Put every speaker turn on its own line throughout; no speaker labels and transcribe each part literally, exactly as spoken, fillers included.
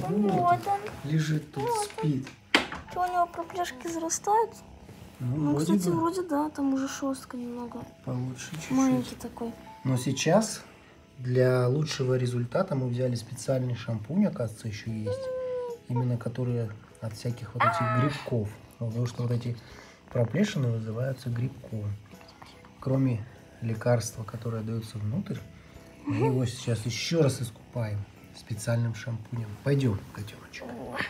Вот он.
Лежит тут,
Вот
спит.
Что, у него проплешки зарастают?
Ну,
Ну,
вроде
кстати,
да.
вроде да, там уже шерстка немного.
Получше чуть-чуть.
Маленький такой.
Но сейчас для лучшего результата мы взяли специальный шампунь, оказывается, еще есть. Именно которые от всяких вот этих грибков. Потому что вот эти проплешины вызываются грибком. Кроме лекарства, которое дается внутрь, мы его сейчас еще раз искупаем специальным шампунем. Пойдем, котеночек.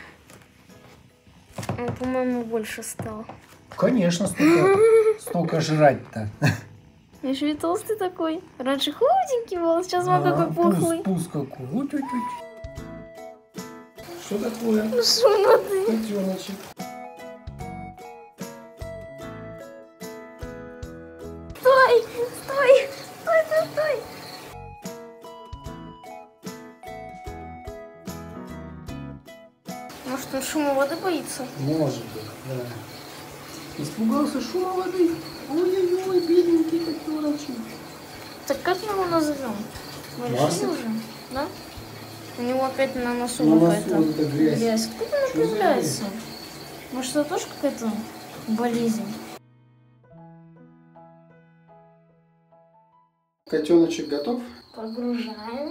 Он, по-моему, больше стал.
Конечно, столько, столько жрать-то.
Еще и толстый такой. Раньше худенький был, сейчас он какой пухлый.
Пуст какой. Вот, вот, вот. Что такое?
Ну что надо?
Котеночек.
Стой! Стой! Стой, стой, стой! Может, он шума воды боится?
Может быть, да. Испугался шума воды. Ой-ой-ой, бедненький котеночек.
Так как мы его назовем? Мы решили
Марсик?
уже? Да? У него опять на носу
На носу
какая-то
вот эта грязь.
грязь. Откуда она
Что за
появляется? Может, это тоже какая-то болезнь?
Котеночек готов?
Погружаем.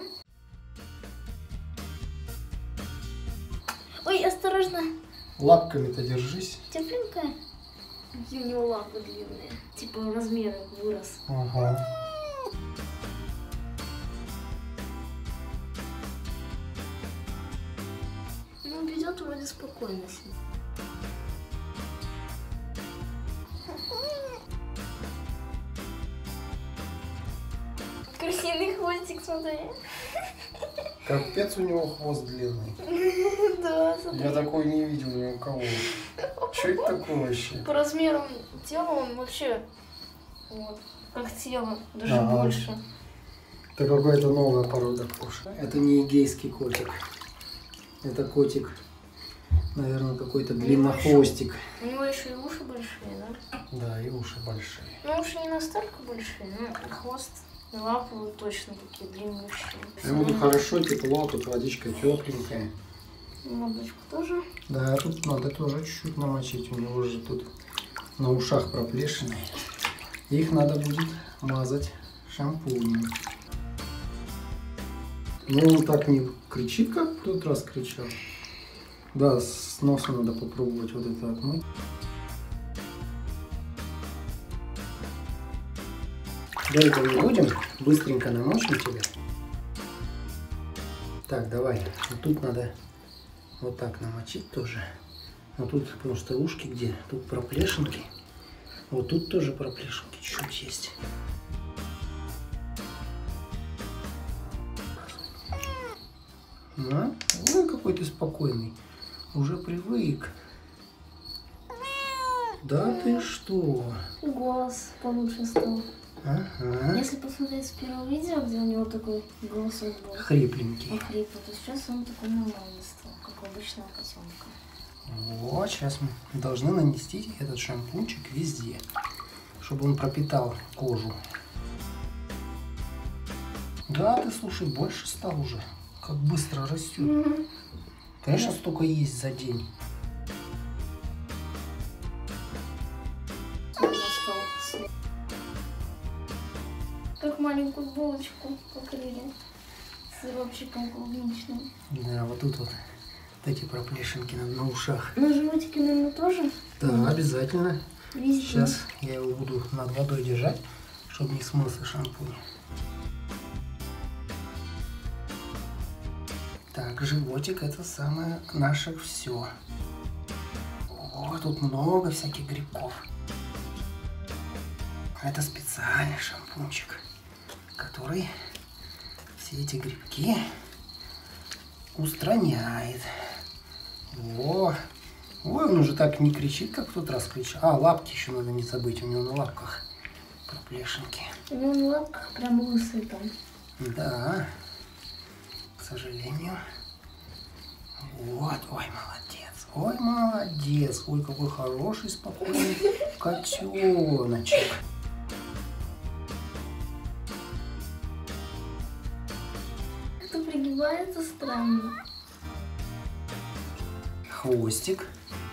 Ой, осторожно.
Лапками-то держись.
Тепленькая. Какие у него лапы длинные. Типа размеры вырос.
Ага.
Ну, ведет вроде спокойно себя. Крысиный хвостик, смотри.
Капец, у него хвост длинный.
Да, смотри.
Я такой не видел ни у кого. Что это такое вообще?
По размерам тела он вообще вот, как тело, даже
Ага.
больше.
Это какая-то новая порода кошек. Это не эгейский котик. Это котик, наверное, какой-то длиннохвостик.
У него еще и уши большие, да?
Да, и уши большие.
Ну, уши не настолько большие, но хвост и лапы вот точно такие длиннющие.
Ему тут хорошо, тепло, тут водичка тепленькая.
Мордочку тоже.
Да, тут надо тоже чуть-чуть намочить. У него же тут на ушах проплешины. Их надо будет мазать шампунем. Ну, он так не кричит, как в тот раз кричал. Да, с носа надо попробовать вот это отмыть. Долго не будем, быстренько намочим тебя. Так, давай. Вот тут надо вот так намочить тоже. Вот тут, потому что ушки где? Тут проплешинки. Вот тут тоже проплешинки чуть-чуть есть. Ну, ой, какой ты спокойный. Уже привык. Да ты что?
Голос получше стал.
Ага.
Если посмотреть с первого видео, где у него такой голосок был,
Хрипленький.
хриплый, то сейчас он такой нормальный стал, как у обычного котенка.
Вот, сейчас мы должны нанести этот шампунчик везде, чтобы он пропитал кожу. Да, ты слушай, больше стал уже. Как быстро растет.
Mm-hmm.
Конечно, столько есть за день.
Как маленькую булочку покрыли сиропчиком клубничным.
Да, вот тут вот, вот эти проплешинки на, на ушах.
На животике, наверное, тоже?
Да, mm-hmm. обязательно.
Везде.
Сейчас я его буду над водой держать, чтобы не смылся шампунь. Так, животик — это самое наше все. О, тут много всяких грибков. Это специальный шампунчик, который все эти грибки устраняет. О, ой, он уже так не кричит, как в тот раз кричал. А, лапки еще надо не забыть, у него на лапках проплешинки.
У него на лапках прям лысый там.
Да, к сожалению. Вот, ой, молодец, ой, молодец, ой, какой хороший, спокойный котеночек.
Это пригибается странно.
хвостик.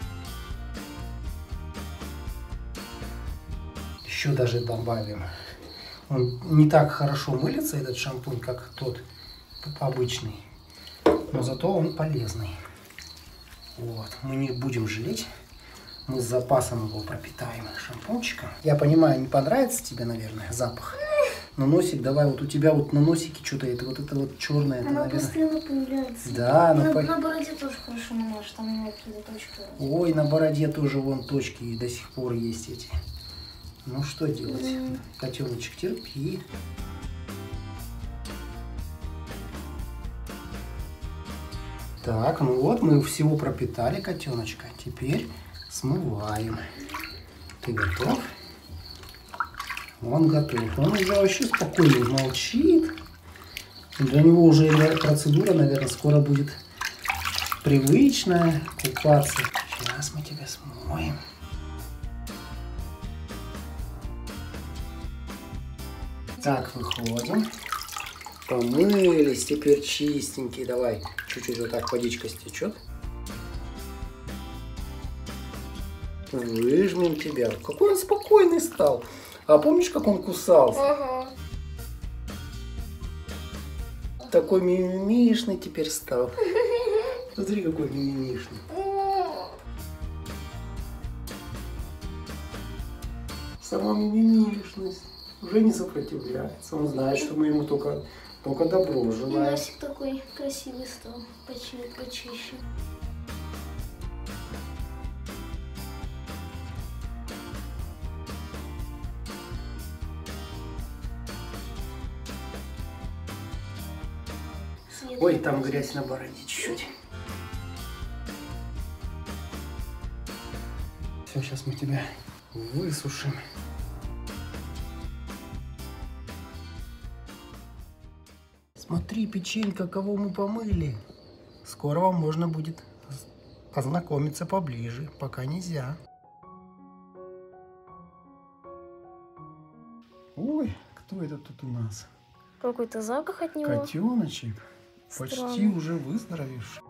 Еще даже добавим. Он не так хорошо мылится, этот шампунь, как тот обычный. Но зато он полезный. Вот. Мы не будем жалеть. Мы с запасом его пропитаем шампунчиком. Я понимаю, не понравится тебе, наверное, запах. Но носик, давай, вот у тебя вот на носике что-то это вот это вот черное.
Она,
наверное...
постоянно появляется.
Да,
на,
по...
на бороде тоже хорошо намажешь, там у меня какие-то точки.
Ой, на бороде тоже вон точки и до сих пор есть эти. Ну что делать? Mm. Котеночек, терпи. Так, ну вот, мы всего пропитали котеночка. Теперь смываем. Ты готов? Он готов. Он уже вообще спокойно молчит. Для него уже процедура, наверное, скоро будет привычная купаться. Сейчас мы тебя смоем. Так, выходим. Помылись, теперь чистенькие. Давай, чуть-чуть вот так водичка стечет. Выжмем тебя. Какой он спокойный стал. А помнишь, как он кусался?
Ага.
Такой мимимишный теперь стал. Смотри, какой мимимишный. Сама мимимишность. Уже не сопротивляется. Он знает, что мы ему только, только добро желаем.
Носик такой красивый стал. Почти почище.
Ой, там грязь на бороде чуть-чуть. Все, сейчас мы тебя высушим. Смотри, печенька, кого мы помыли. Скоро вам можно будет познакомиться поближе, пока нельзя. Ой, кто это тут у нас?
Какой-то запах от него.
Котеночек. Почти
Странно.
уже выздоровевший.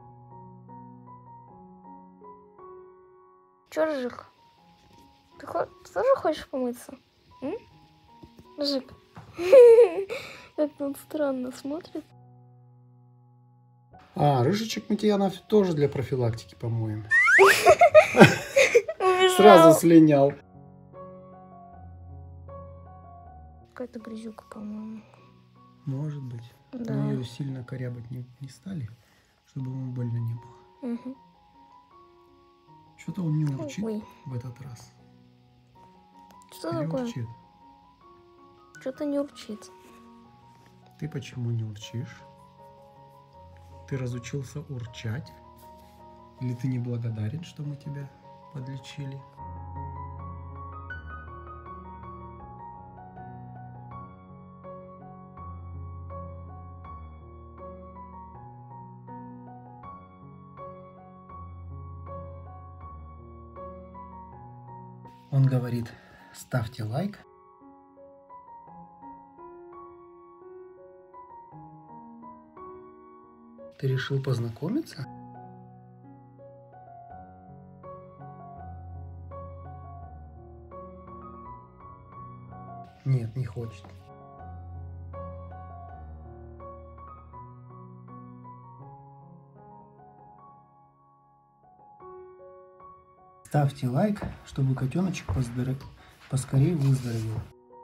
Чё, Рыжик? Ты, хо ты тоже хочешь помыться? М? Рыжик? Как-то он странно смотрит.
А, Рыжичек мы тебя тоже для профилактики помоем. Сразу слинял.
Какая-то грязюка, по-моему.
Может быть.
Да.
Мы ее сильно корябать не, не стали, чтобы ему больно не было.
Угу.
Что-то он не урчит.
Ой.
В этот раз.
Что
Или
такое?
урчит?
Что-то не урчит.
Ты почему не урчишь? Ты разучился урчать? Или ты не благодарен, что мы тебя подлечили? Он говорит, ставьте лайк. Ты решил познакомиться? Нет, не хочет. Ставьте лайк, чтобы котеночек поздоров... поскорее выздоровел.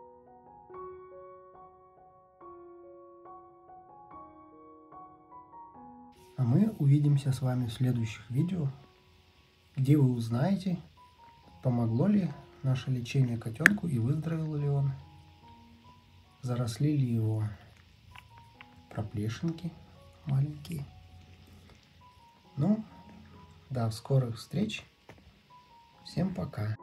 А мы увидимся с вами в следующих видео, где вы узнаете, помогло ли наше лечение котенку и выздоровел ли он, заросли ли его проплешинки маленькие. Ну, до скорых встреч. Всем пока.